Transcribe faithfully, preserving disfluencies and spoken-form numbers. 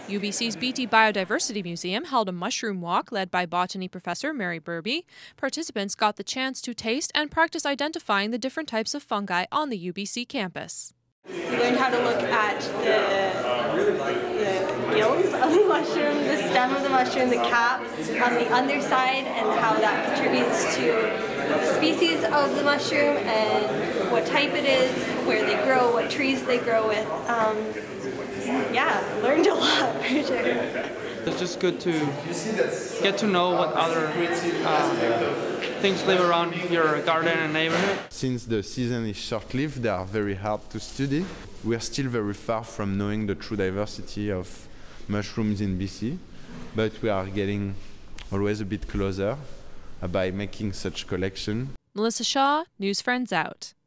U B C's B T Biodiversity Museum held a mushroom walk led by botany professor Mary Burby. Participants got the chance to taste and practice identifying the different types of fungi on the U B C campus. We learned how to look at the, the gills of the mushroom, the stem of the mushroom, the cap on the underside, and how that contributes to the species of the mushroom and what type it is, where they grow, what trees they grow with. Um, yeah, learned a lot for sure. It's just good to get to know what other uh, things live around your garden and neighborhood. Since the season is short-lived, they are very hard to study. We are still very far from knowing the true diversity of mushrooms in B C, but we are getting always a bit closer by making such collection. Melissa Shaw, NewsFriends out.